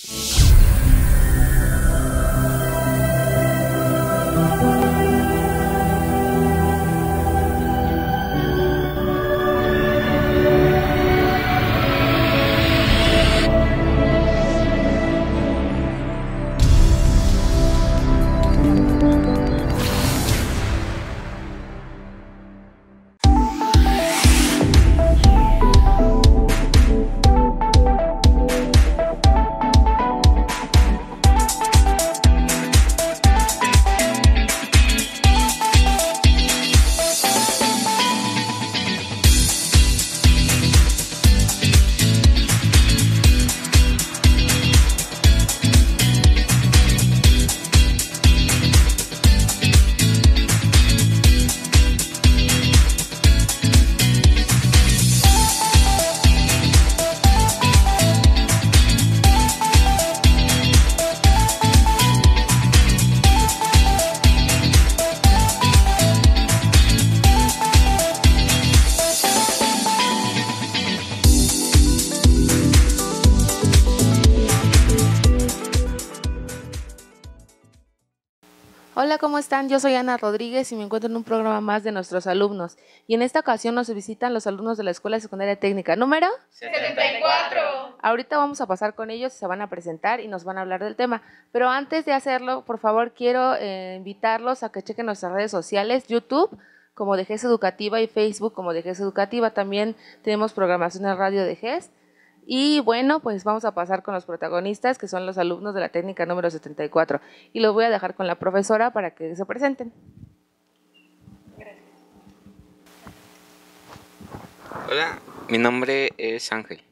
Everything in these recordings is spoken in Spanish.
Hola, ¿cómo están? Yo soy Ana Rodríguez y me encuentro en un programa más de nuestros alumnos. Y en esta ocasión nos visitan los alumnos de la Escuela Secundaria Técnica número 74. Ahorita vamos a pasar con ellos, se van a presentar y nos van a hablar del tema. Pero antes de hacerlo, por favor, quiero invitarlos a que chequen nuestras redes sociales, YouTube como de GES Educativa y Facebook como de GES Educativa. También tenemos programación en radio de GES. Y bueno, pues vamos a pasar con los protagonistas, que son los alumnos de la técnica número 74. Y los voy a dejar con la profesora para que se presenten. Gracias. Hola, mi nombre es Ángel.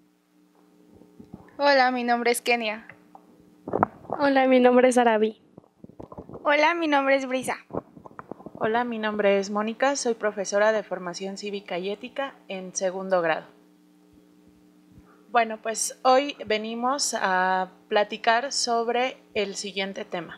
Hola, mi nombre es Kenia. Hola, mi nombre es Arabi. Hola, mi nombre es Brisa. Hola, mi nombre es Mónica, soy profesora de Formación Cívica y Ética en segundo grado. Bueno, pues hoy venimos a platicar sobre el siguiente tema.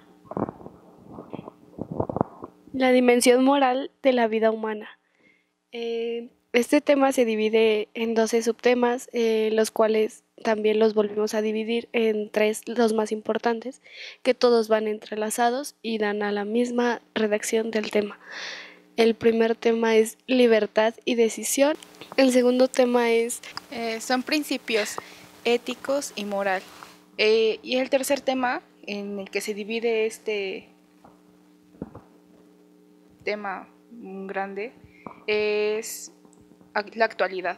La dimensión moral de la vida humana. Este tema se divide en 12 subtemas, los cuales también los volvimos a dividir en 3, los más importantes, que todos van entrelazados y dan a la misma redacción del tema. El primer tema es libertad y decisión. El segundo tema es son principios éticos y moral. Y el tercer tema en el que se divide este tema grande es la actualidad.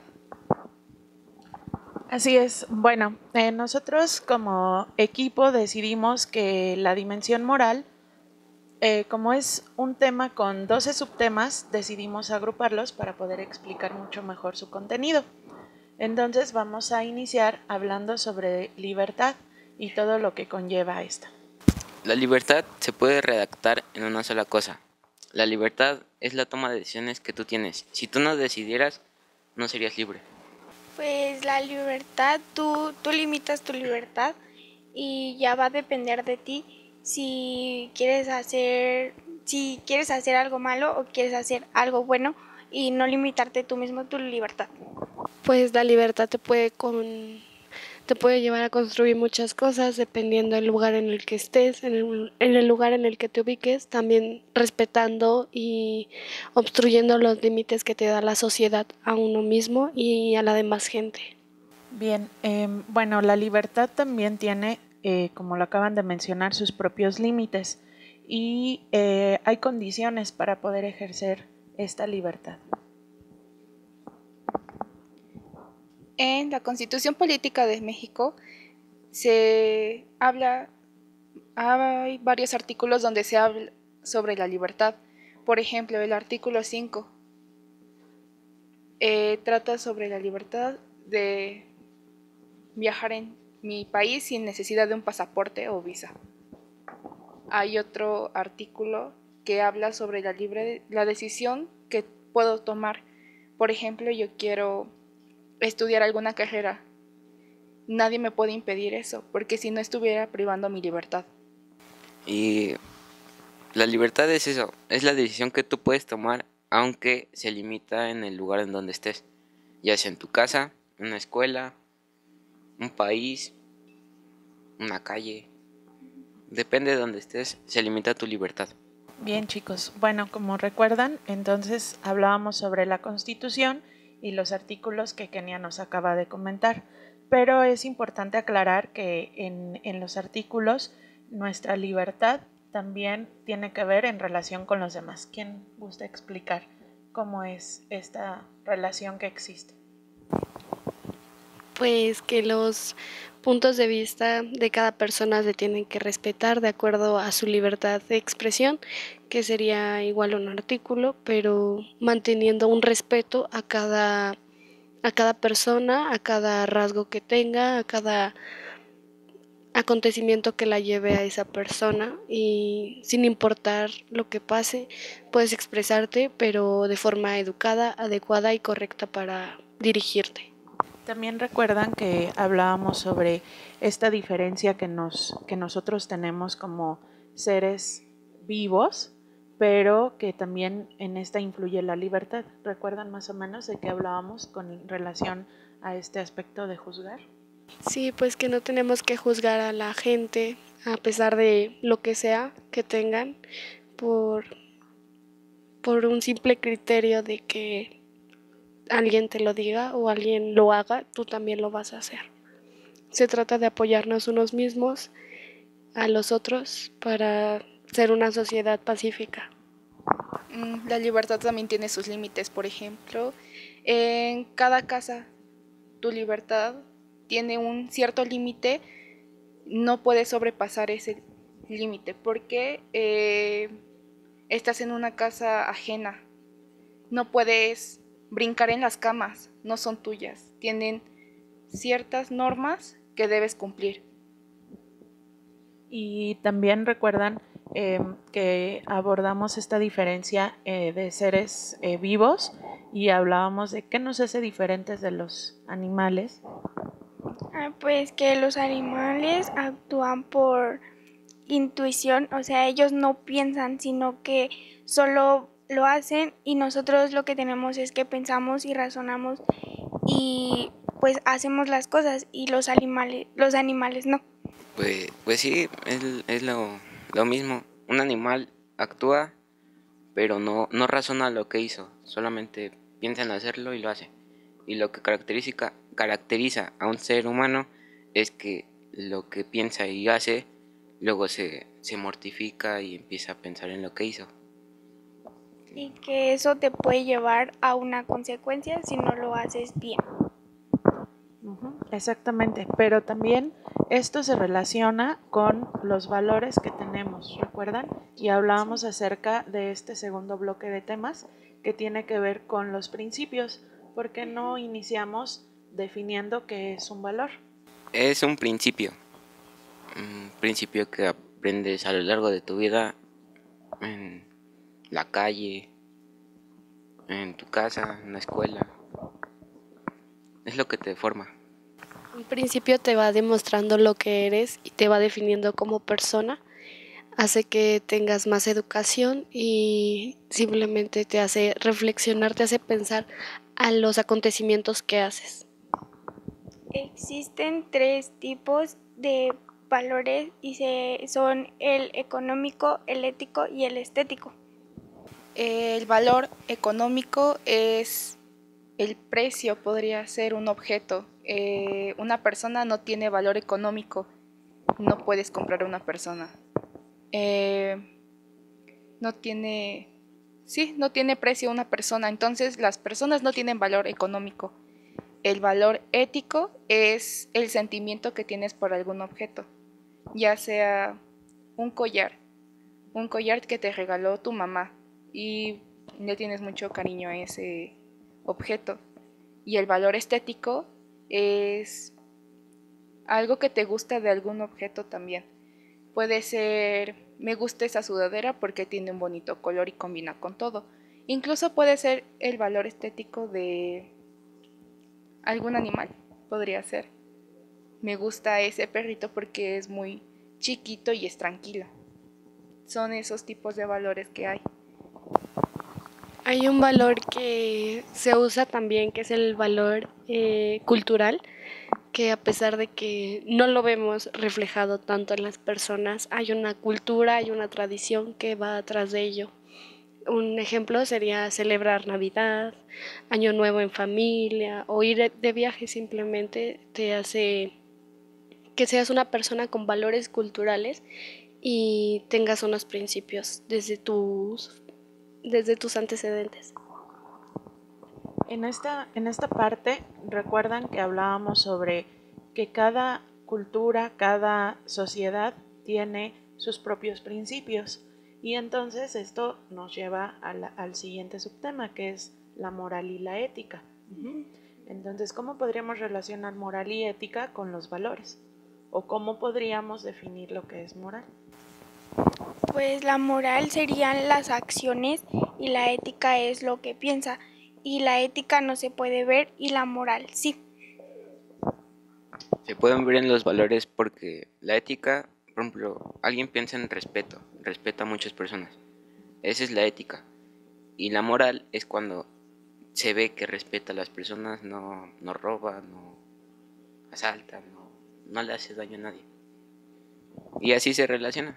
Así es. Bueno, nosotros como equipo decidimos que la dimensión moral, como es un tema con 12 subtemas, decidimos agruparlos para poder explicar mucho mejor su contenido. Entonces vamos a iniciar hablando sobre libertad y todo lo que conlleva esta. La libertad se puede redactar en una sola cosa. La libertad es la toma de decisiones que tú tienes. Si tú no decidieras, no serías libre. Pues la libertad, tú limitas tu libertad y ya va a depender de ti si quieres hacer algo malo o quieres hacer algo bueno y no limitarte tú mismo tu libertad. Pues la libertad te puede llevar a construir muchas cosas dependiendo del lugar en el que estés, en el lugar en el que te ubiques, también respetando y obstruyendo los límites que te da la sociedad a uno mismo y a la demás gente. Bien, bueno, la libertad también tiene, como lo acaban de mencionar, sus propios límites y hay condiciones para poder ejercer esta libertad. En la Constitución Política de México hay varios artículos donde se habla sobre la libertad. Por ejemplo, el artículo 5 trata sobre la libertad de viajar en mi país sin necesidad de un pasaporte o visa. Hay otro artículo que habla sobre la decisión que puedo tomar. Por ejemplo, yo quiero estudiar alguna carrera. Nadie me puede impedir eso, porque si no estuviera privando mi libertad. Y la libertad es eso, es la decisión que tú puedes tomar, aunque se limita en el lugar en donde estés, ya sea en tu casa, en una escuela, un país, una calle. Depende de donde estés, se limita tu libertad. Bien, chicos. Bueno, como recuerdan, entonces hablábamos sobre la Constitución y los artículos que Kenia nos acaba de comentar. Pero es importante aclarar que en los artículos nuestra libertad también tiene que ver en relación con los demás. ¿Quién gusta explicar cómo es esta relación que existe? Pues que los puntos de vista de cada persona se tienen que respetar de acuerdo a su libertad de expresión, que sería igual un artículo, pero manteniendo un respeto a cada persona, a cada rasgo que tenga, a cada acontecimiento que la lleve a esa persona, y sin importar lo que pase, puedes expresarte, pero de forma educada, adecuada y correcta para dirigirte. También recuerdan que hablábamos sobre esta diferencia que nosotros tenemos como seres vivos, pero que también en esta influye la libertad. ¿Recuerdan más o menos de qué hablábamos con relación a este aspecto de juzgar? Sí, pues que no tenemos que juzgar a la gente a pesar de lo que sea que tengan por un simple criterio de que alguien te lo diga o alguien lo haga, tú también lo vas a hacer. Se trata de apoyarnos unos mismos a los otros para ser una sociedad pacífica. La libertad también tiene sus límites. Por ejemplo, en cada casa tu libertad tiene un cierto límite, no puedes sobrepasar ese límite porque estás en una casa ajena, no puedes brincar en las camas, no son tuyas, tienen ciertas normas que debes cumplir. Y también recuerdan que abordamos esta diferencia de seres vivos y hablábamos de qué nos hace diferentes de los animales. Pues que los animales actúan por intuición, o sea, ellos no piensan, sino que solo lo hacen, y nosotros lo que tenemos es que pensamos y razonamos y pues hacemos las cosas, y los animales no. Pues sí, es lo mismo. Un animal actúa, pero no razona lo que hizo, solamente piensa en hacerlo y lo hace. Y lo que caracteriza a un ser humano es que lo que piensa y hace, luego se mortifica y empieza a pensar en lo que hizo. Y que eso te puede llevar a una consecuencia si no lo haces bien. Exactamente, pero también esto se relaciona con los valores que tenemos, ¿recuerdan? Y hablábamos acerca de este segundo bloque de temas que tiene que ver con los principios. ¿Por qué no iniciamos definiendo qué es un valor? Es un principio que aprendes a lo largo de tu vida, en la calle, en tu casa, en la escuela. Es lo que te forma. Un principio te va demostrando lo que eres y te va definiendo como persona, hace que tengas más educación y simplemente te hace reflexionar, te hace pensar a los acontecimientos que haces. Existen 3 tipos de valores y son el económico, el ético y el estético. El valor económico es el precio, podría ser un objeto. Una persona no tiene valor económico, no puedes comprar a una persona. No tiene precio una persona, entonces las personas no tienen valor económico. El valor ético es el sentimiento que tienes por algún objeto, ya sea un collar que te regaló tu mamá y le tienes mucho cariño a ese objeto. Y el valor estético es algo que te gusta de algún objeto también. Puede ser, me gusta esa sudadera porque tiene un bonito color y combina con todo. Incluso puede ser el valor estético de algún animal, podría ser. Me gusta ese perrito porque es muy chiquito y es tranquilo. Son esos tipos de valores que hay. Hay un valor que se usa también, que es el valor cultural, que a pesar de que no lo vemos reflejado tanto en las personas, hay una cultura, hay una tradición que va atrás de ello. Un ejemplo sería celebrar Navidad, Año Nuevo en familia o ir de viaje simplemente te hace que seas una persona con valores culturales y tengas unos principios desde tus antecedentes. En esta parte, recuerdan que hablábamos sobre que cada cultura, cada sociedad tiene sus propios principios. Y entonces esto nos lleva al siguiente subtema, que es la moral y la ética. Entonces, ¿cómo podríamos relacionar moral y ética con los valores? ¿O cómo podríamos definir lo que es moral? Pues la moral serían las acciones y la ética es lo que piensa. Y la ética no se puede ver y la moral sí. Se pueden ver en los valores porque la ética, por ejemplo, alguien piensa en respeto, respeta a muchas personas. Esa es la ética. Y la moral es cuando se ve que respeta a las personas, no roba, no asalta, no le hace daño a nadie. Y así se relaciona.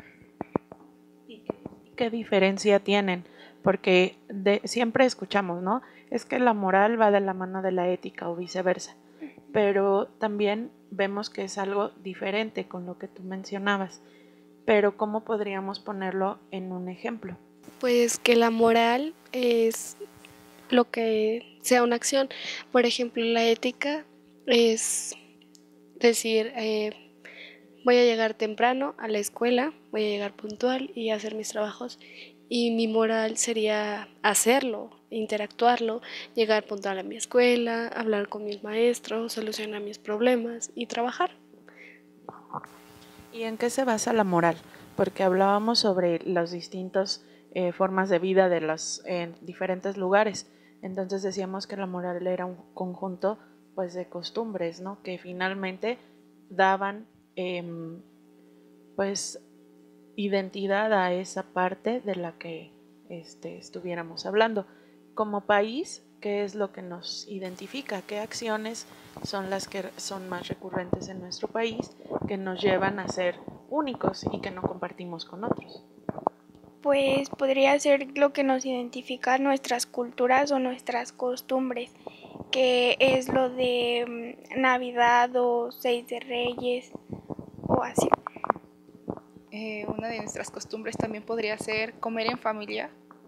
¿Qué diferencia tienen? Porque siempre escuchamos, ¿no? Es que la moral va de la mano de la ética o viceversa. Pero también vemos que es algo diferente con lo que tú mencionabas. Pero ¿cómo podríamos ponerlo en un ejemplo? Pues que la moral es lo que sea una acción. Por ejemplo, la ética es decir, voy a llegar temprano a la escuela, voy a llegar puntual y hacer mis trabajos. Y mi moral sería hacerlo, interactuarlo, llegar puntual a mi escuela, hablar con mis maestros, solucionar mis problemas y trabajar. ¿Y en qué se basa la moral? Porque hablábamos sobre las distintas formas de vida de los diferentes lugares. Entonces decíamos que la moral era un conjunto pues de costumbres, ¿no? Que finalmente daban pues identidad a esa parte de la que estuviéramos hablando. Como país, ¿qué es lo que nos identifica? ¿Qué acciones son las que son más recurrentes en nuestro país que nos llevan a ser únicos y que no compartimos con otros? Pues podría ser lo que nos identifica nuestras culturas o nuestras costumbres, que es lo de Navidad o 6 de Reyes o así. Una de nuestras costumbres también podría ser comer en familia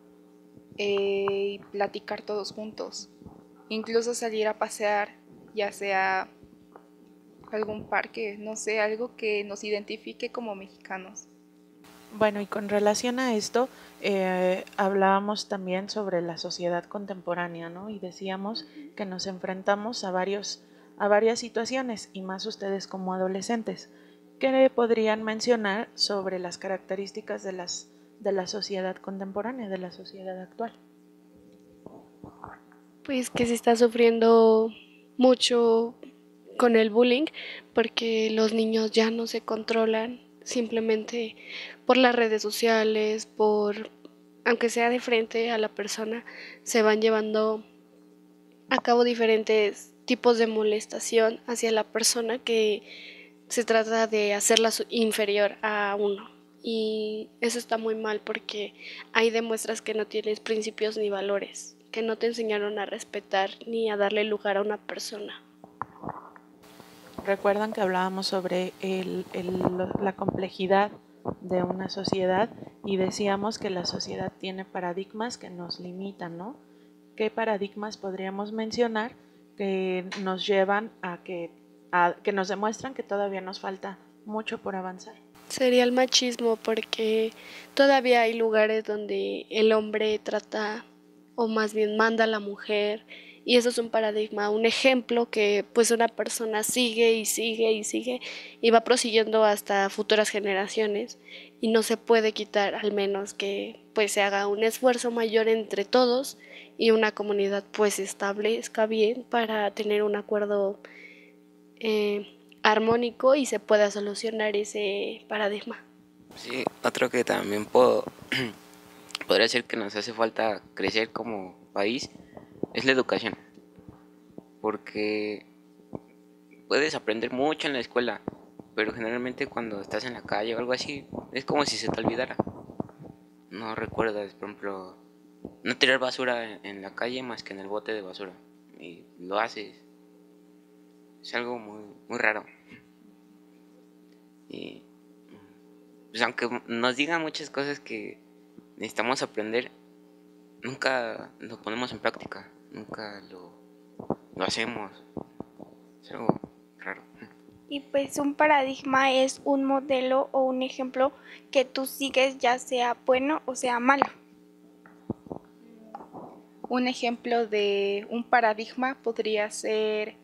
y platicar todos juntos. Incluso salir a pasear, ya sea algún parque, no sé, algo que nos identifique como mexicanos. Bueno, y con relación a esto, hablábamos también sobre la sociedad contemporánea, ¿no? Y decíamos que nos enfrentamos a varias situaciones, y más ustedes como adolescentes. ¿Qué podrían mencionar sobre las características de la sociedad contemporánea, de la sociedad actual? Pues que se está sufriendo mucho con el bullying porque los niños ya no se controlan simplemente por las redes sociales, aunque sea de frente a la persona, se van llevando a cabo diferentes tipos de molestación hacia la persona que se trata de hacerla inferior a uno. Y eso está muy mal porque ahí demuestras que no tienes principios ni valores, que no te enseñaron a respetar ni a darle lugar a una persona. Recuerdan que hablábamos sobre la complejidad de una sociedad y decíamos que la sociedad tiene paradigmas que nos limitan, ¿no? ¿Qué paradigmas podríamos mencionar que nos llevan a que nos demuestran que todavía nos falta mucho por avanzar? Sería el machismo porque todavía hay lugares donde el hombre trata o más bien manda a la mujer y eso es un paradigma, un ejemplo que pues una persona sigue y sigue y sigue y va prosiguiendo hasta futuras generaciones y no se puede quitar, al menos que pues se haga un esfuerzo mayor entre todos y una comunidad pues establezca bien para tener un acuerdo armónico y se pueda solucionar ese paradigma. Sí, otro que también podría ser que nos hace falta crecer como país es la educación, porque puedes aprender mucho en la escuela, pero generalmente cuando estás en la calle o algo así, es como si se te olvidara. No recuerdas, por ejemplo, no tirar basura en la calle más que en el bote de basura. Y lo haces. Es algo muy, muy raro. Y pues aunque nos digan muchas cosas que necesitamos aprender, nunca lo ponemos en práctica. Nunca lo hacemos. Es algo raro. Y pues un paradigma es un modelo o un ejemplo que tú sigues, ya sea bueno o sea malo. Un ejemplo de un paradigma podría ser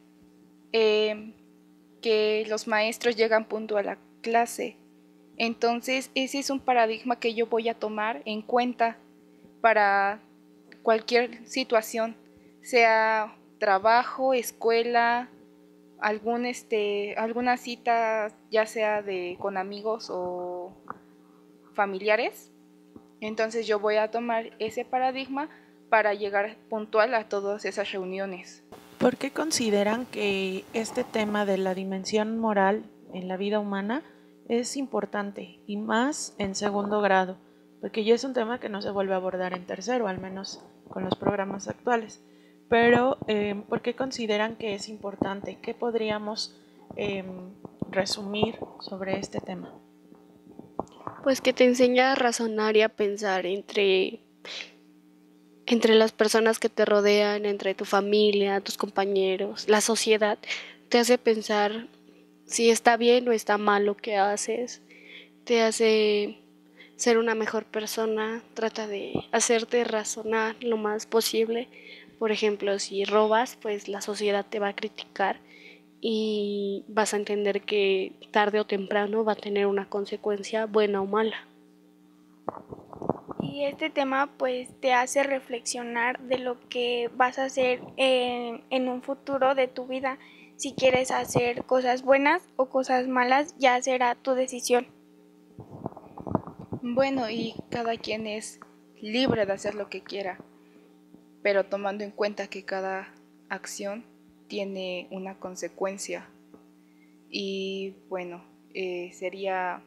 que los maestros llegan puntual a la clase. Entonces, ese es un paradigma que yo voy a tomar en cuenta para cualquier situación, sea trabajo, escuela, alguna cita, ya sea con amigos o familiares. Entonces yo voy a tomar ese paradigma para llegar puntual a todas esas reuniones. ¿Por qué consideran que este tema de la dimensión moral en la vida humana es importante y más en segundo grado? Porque ya es un tema que no se vuelve a abordar en tercero, al menos con los programas actuales. Pero, ¿por qué consideran que es importante? ¿Qué podríamos resumir sobre este tema? Pues que te enseña a razonar y a pensar entre las personas que te rodean, entre tu familia, tus compañeros, la sociedad. Te hace pensar si está bien o está mal lo que haces. Te hace ser una mejor persona. Trata de hacerte razonar lo más posible. Por ejemplo, si robas, pues la sociedad te va a criticar y vas a entender que tarde o temprano va a tener una consecuencia buena o mala. Y este tema pues te hace reflexionar de lo que vas a hacer en un futuro de tu vida. Si quieres hacer cosas buenas o cosas malas, ya será tu decisión. Bueno, y cada quien es libre de hacer lo que quiera, pero tomando en cuenta que cada acción tiene una consecuencia. Y bueno, sería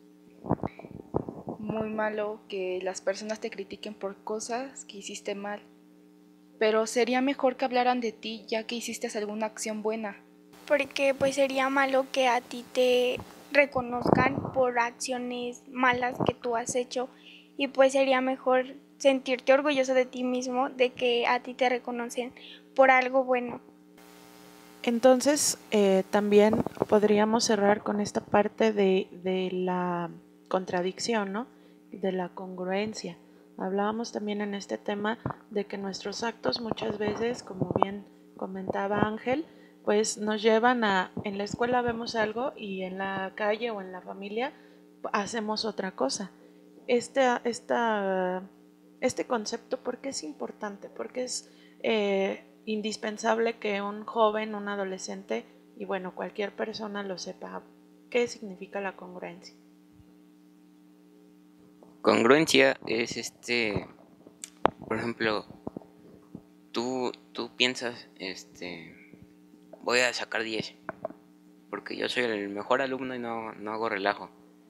muy malo que las personas te critiquen por cosas que hiciste mal, pero sería mejor que hablaran de ti ya que hiciste alguna acción buena. Porque pues sería malo que a ti te reconozcan por acciones malas que tú has hecho, y pues sería mejor sentirte orgulloso de ti mismo, de que a ti te reconocen por algo bueno. Entonces, también podríamos cerrar con esta parte de la contradicción, ¿no? De la congruencia. Hablábamos también en este tema de que nuestros actos muchas veces, como bien comentaba Ángel, pues nos llevan en la escuela vemos algo y en la calle o en la familia hacemos otra cosa. Este concepto, ¿por qué es importante? Porque es indispensable que un joven, un adolescente y bueno, cualquier persona lo sepa. ¿Qué significa la congruencia? Congruencia es por ejemplo, tú piensas, voy a sacar 10 porque yo soy el mejor alumno y no hago relajo.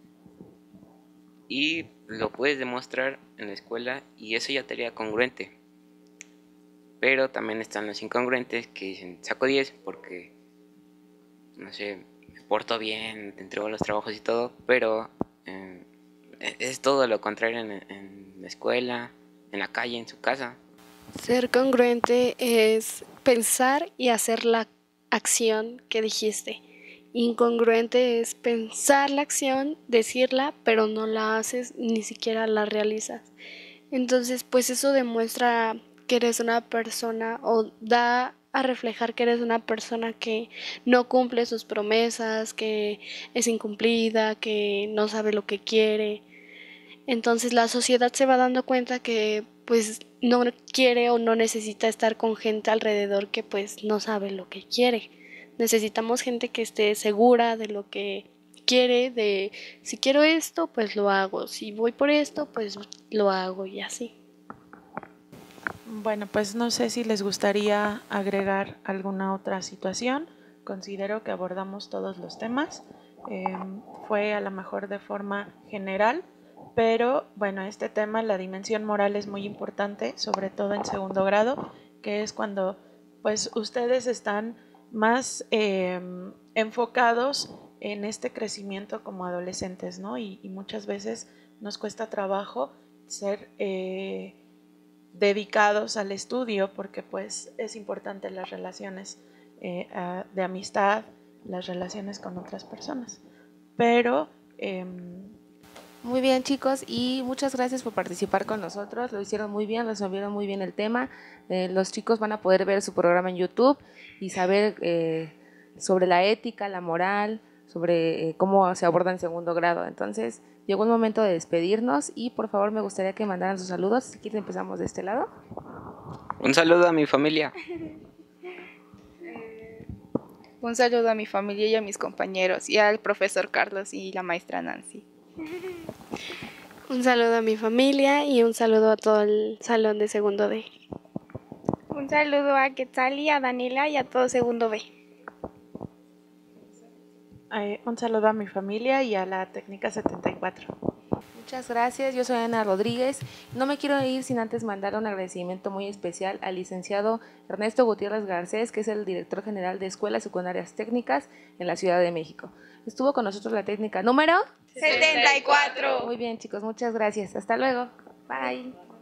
Y lo puedes demostrar en la escuela y eso ya te haría congruente. Pero también están los incongruentes que dicen, saco 10 porque, no sé, me porto bien, te entrego los trabajos y todo, pero es todo lo contrario en la escuela, en la calle, en su casa. Ser congruente es pensar y hacer la acción que dijiste. Incongruente es pensar la acción, decirla, pero no la haces, ni siquiera la realizas. Entonces, pues eso demuestra que eres una persona, o da a reflejar que eres una persona que no cumple sus promesas, que es incumplida, que no sabe lo que quiere. Entonces la sociedad se va dando cuenta que pues no quiere o no necesita estar con gente alrededor que pues no sabe lo que quiere. Necesitamos gente que esté segura de lo que quiere, de si quiero esto, pues lo hago, si voy por esto, pues lo hago y así. Bueno, pues no sé si les gustaría agregar alguna otra situación considero que abordamos todos los temas. Fue a lo mejor de forma general, pero bueno, este tema, la dimensión moral, es muy importante, sobre todo en segundo grado, que es cuando pues ustedes están más enfocados en este crecimiento como adolescentes, ¿no? Y muchas veces nos cuesta trabajo ser dedicados al estudio porque pues es importante las relaciones de amistad, las relaciones con otras personas. Pero muy bien, chicos, y muchas gracias por participar con nosotros. Lo hicieron muy bien, resolvieron muy bien el tema. Los chicos van a poder ver su programa en YouTube y saber sobre la ética, la moral, sobre cómo se aborda en segundo grado. Entonces, llegó el momento de despedirnos y por favor me gustaría que mandaran sus saludos. Si quieren empezamos de este lado. Un saludo a mi familia. Un saludo a mi familia y a mis compañeros y al profesor Carlos y la maestra Nancy. Un saludo a mi familia y un saludo a todo el salón de segundo D. Un saludo a Quetzali, a Daniela y a todo segundo B. Un saludo a mi familia y a la técnica 74. Muchas gracias, yo soy Ana Rodríguez. No me quiero ir sin antes mandar un agradecimiento muy especial al licenciado Ernesto Gutiérrez Garcés, que es el director general de Escuelas Secundarias Técnicas en la Ciudad de México. Estuvo con nosotros la técnica número 74. Muy bien, chicos, muchas gracias. Hasta luego. Bye.